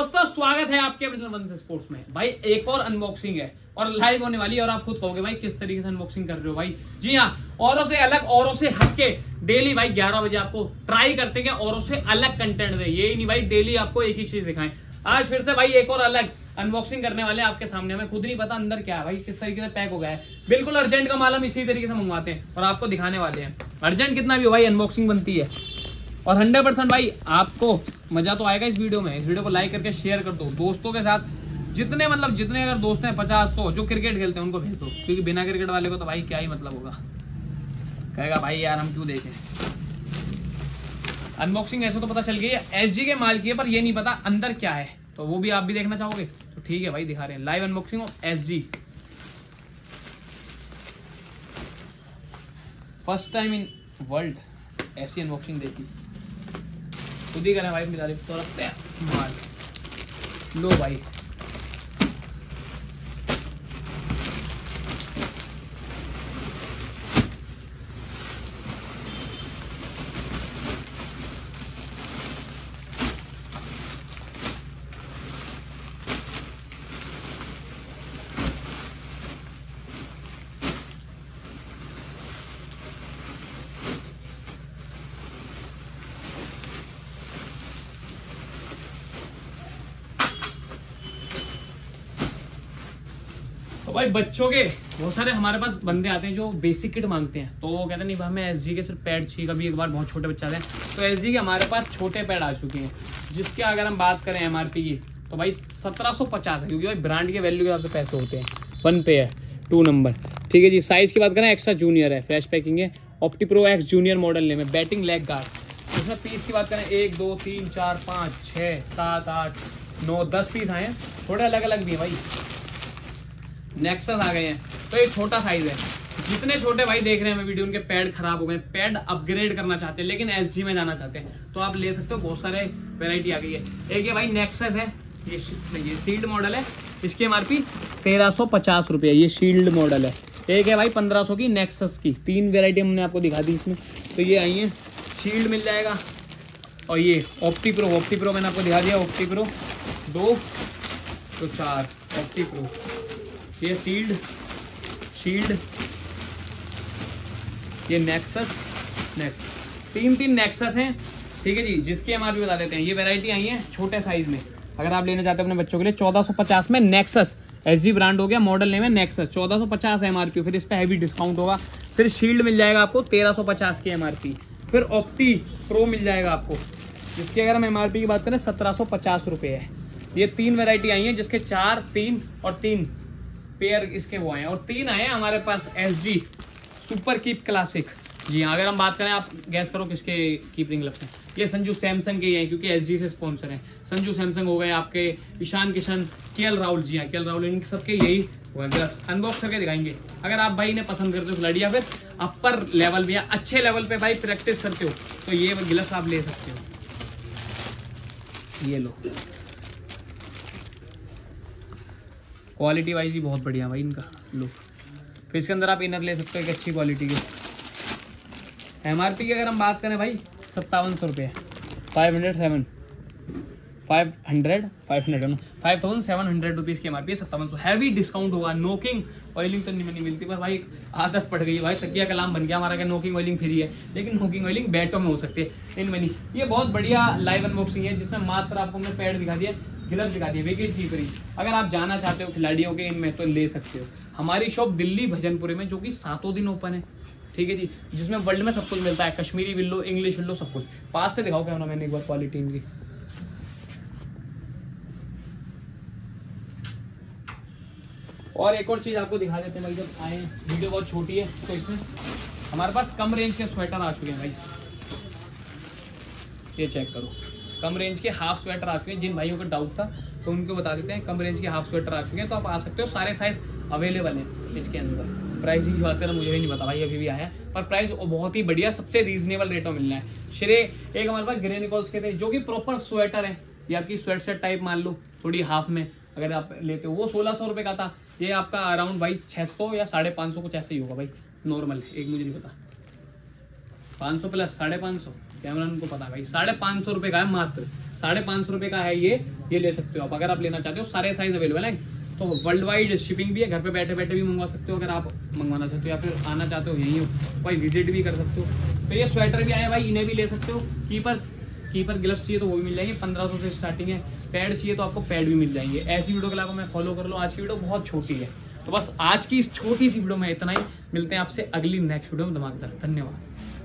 दोस्तों स्वागत है आपके अपने वंश स्पोर्ट्स में। भाई एक और अनबॉक्सिंग है और लाइव होने वाली है और आप खुद कहोगे भाई किस तरीके से अनबॉक्सिंग कर रहे हो भाई। जी हाँ, औरों से अलग, औरों से हटके डेली भाई 11 बजे आपको ट्राई करते हैं औरों से अलग कंटेंट दे। यही नहीं भाई डेली आपको एक ही चीज दिखाएं। आज फिर से भाई एक और अलग अनबॉक्सिंग करने वाले आपके सामने। हमें खुद नहीं पता अंदर क्या है भाई, किस तरीके से पैक हो गया है। बिल्कुल अर्जेंट का माल हम इसी तरीके से मंगवाते हैं और आपको दिखाने वाले हैं। अर्जेंट कितना भी हो भाई अनबॉक्सिंग बनती है और 100% भाई आपको मजा तो आएगा इस वीडियो में। इस वीडियो को लाइक करके शेयर कर दो दोस्तों के साथ, जितने अगर दोस्त हैं 50-100 जो क्रिकेट खेलते हैं उनको भेज दो, क्योंकि बिना क्रिकेट वाले को तो भाई क्या ही मतलब होगा, कहेगा भाई यार हम क्यों देखें। अनबॉक्सिंग ऐसे तो पता चल गई है एसजी के माल की है, पर ये नहीं पता अंदर क्या है, तो वो भी आप भी देखना चाहोगे तो ठीक है भाई, दिखा रहे हैं live unboxing of SG. First time in world ऐसी अनबॉक्सिंग देखी, खुद ही करें भाई अपनी तारीफ तो रखते हैं माल। लो भाई तो भाई बच्चों के बहुत सारे हमारे पास बंदे आते हैं जो बेसिक किट मांगते हैं, तो वो कहते हैं नहीं भाई हमें एसजी के सिर्फ पैड चाहिए। कभी एक बार बहुत छोटे बच्चे आते हैं तो एसजी के हमारे पास छोटे पैड आ चुके हैं, जिसके अगर हम बात करें एमआरपी की तो भाई 1750 है, क्योंकि भाई ब्रांड के वैल्यू के हिसाब से पैसे होते हैं। 1 पेयर 2 नंबर, ठीक है जी। साइज की बात करें एक्स्ट्रा जूनियर है, फ्रेश पैकिंग है, opti pro X junior model name है, बैटिंग लेग गार्ड। इसमें पीस की बात करें 1 2 3 4 5 6 7 8 9 10 पीस आए हैं, थोड़े अलग अलग भी है भाई। नेक्सस आ गए हैं, तो ये छोटा साइज है। जितने छोटे भाई देख रहे हैं वीडियो, उनके पैड खराब हो गए, पैड अपग्रेड करना चाहते हैं लेकिन एसजी में जाना चाहते हैं, तो आप ले सकते हो। बहुत सारे वैरायटी आ गई है। एक ये भाई नेक्सस है, ये शील्ड मॉडल है, इसकी एमआरपी 1350 रुपये, ये शील्ड मॉडल है। एक है भाई 1500 की नेक्सस की। 3 वेरायटी हमने आपको दिखा दी इसमें, तो ये आई है शील्ड मिल जाएगा, और ये ऑप्टी प्रो मैंने आपको दिखा दिया, ऑप्टी प्रो 2 तो 4 ऑप्टी प्रो, ये शील्ड, ये नेक्सस 3 नेक्सस हैं, ठीक है जी। जिसकी एमआरपी बता देते हैं। ये वैरायटी आई है छोटे साइज में, अगर आप लेना चाहते हैं अपने बच्चों के लिए 1450 में नेक्सस, एसजी ब्रांड हो गया, मॉडल नेम है नेक्सस, 1450 एमआरपी। फिर इस पे हैवी डिस्काउंट होगा। फिर शील्ड मिल जाएगा आपको 1350 की एमआरपी। फिर ऑप्टी प्रो मिल जाएगा आपको, जिसकी अगर हम एमआरपी की बात करें 1750 रुपये है। ये 3 वेरायटी आई है, जिसके 4 3 और 3 पेयर इसके वो आए हैं, और 3 आए हैं हमारे पास एसजी सुपर कीप क्लासिक। जी हाँ, अगर हम बात करें, आप गैस करो किसके कीपिंग ग्लव्स हैं। ये संजू सैमसंग के ही हैं, क्योंकि एसजी से स्पॉन्सर हैं। संजू सैमसंग हो गए आपके, ईशान किशन, केएल राहुल। जी हाँ, केएल राहुल, इन सबके यही ग्लव्स अनबॉक्स करके दिखाएंगे। अगर आप भाई ने पसंद करते हो खिलाड़ी, या फिर अपर लेवल में या अच्छे लेवल पे भाई प्रैक्टिस करते हो, तो ये ग्लव्स आप ले सकते हो। ये लो, क्वालिटी वाइज भी बहुत बढ़िया भाई इनका। लो, फिर इसके अंदर आप इनर ले सकते हो एक अच्छी क्वालिटी के। एमआरपी की अगर हम बात करें भाई 5700 रुपये, 5700 रुपीज़ की एमआरपी, 5700। हैवी डिस्काउंट होगा। नोकिंग ऑयलिंग तो नहीं मिलती, पर भाई आदत पड़ गई है भाई, तकिया कलाम बन गया हमारा कि नोकिंग ऑयलिंग फ्री है, लेकिन नोकिंग ऑयलिंग बैटों में हो सकती है, इनमें नहीं। ये बहुत बढ़िया लाइव अनबॉक्सिंग है, जिसमें मात्र आपको हमने पैड दिखा दिया, ग्लव्स दिखा दिए, विकेट कीपरी। अगर आप जाना चाहते हो खिलाड़ियों के इनमें, तो ले सकते हो। हमारी शॉप दिल्ली भजनपुरे में, जो कि 7 दिन ओपन है, ठीक है जी, जिसमें वर्ल्ड में सब कुछ मिलता है, कश्मीरी विल्लो, इंग्लिश विल्लो, सब कुछ। पास से दिखाओ कैमरा मैंने एक बार क्वालिटी इनकी। और एक और चीज आपको दिखा देते हैं भाई, जब आए, वीडियो बहुत छोटी है, तो इसमें हमारे पास कम रेंज के स्वेटर आ चुके हैं भाई। ये चेक करो, कम रेंज के हाफ स्वेटर आ चुके हैं। जिन भाइयों का डाउट था तो उनको बता देते हैं, कम रेंज के हाफ स्वेटर आ चुके हैं, तो आप आ सकते हो। सारे साइज अवेलेबल हैं इसके अंदर। प्राइस की बात करें, मुझे भी नहीं पता भाई, अभी भी आया है, पर प्राइस बहुत ही बढ़िया, सबसे रीजनेबल रेटों में मिलना है। श्रे एक हमारे पास ग्रे निकोल्स के थे, जो कि प्रॉपर स्वेटर है, ये आपकी स्वेट शर्ट टाइप मान लो, थोड़ी हाफ में अगर आप लेते हो, वो 1600 रुपये का था। ये आपका अराउंड भाई 600 या 550 कुछ ऐसे ही होगा भाई, नॉर्मल। एक मुझे नहीं पता, 500 प्लस 550 कैमरा को पता है भाई, 550 रुपए का है, मात्र 550 रुपए का है ये ले सकते हो आप अगर आप लेना चाहते हो। सारे साइज अवेलेबल है, तो वर्ल्ड वाइड शिपिंग भी है, घर पे बैठे बैठे भी मंगवा सकते हो अगर आप मंगवाना चाहते हो, या फिर आना चाहते हो यहीं कोई विजिट भी कर सकते हो। तो ये स्वेटर भी आया भाई, इन्हें भी ले सकते हो। कीपर ग्लव्स चाहिए तो वो भी मिल जाएंगे, 1500 से स्टार्टिंग है। पैड चाहिए तो आपको पैड भी मिल जाएंगे। ऐसी वीडियो के अलावा मैं फॉलो कर लो। आज की वीडियो बहुत छोटी है, तो बस आज की इस छोटी सी वीडियो में इतना ही। मिलते हैं आपसे अगली नेक्स्ट वीडियो में धमाकेदार। धन्यवाद।